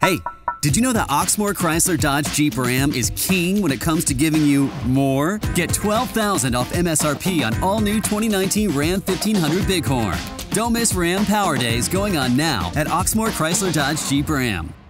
Hey, did you know that Oxmoor Chrysler Dodge Jeep Ram is king when it comes to giving you more? Get $12,000 off MSRP on all new 2019 Ram 1500 Bighorn. Don't miss Ram Power Days going on now at Oxmoor Chrysler Dodge Jeep Ram.